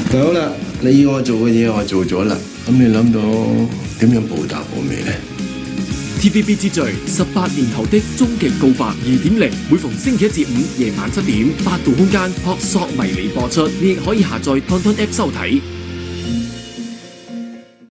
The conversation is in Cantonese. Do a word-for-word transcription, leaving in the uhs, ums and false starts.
就好啦，你要我做嘅嘢我做咗啦，咁你諗到點樣報答我未呢？ T V B 之最十八年後的終極告白二點零，每逢星期一至五夜晚七點，八度空間撲朔迷離播出，你亦可以下載 Tonton App 收睇。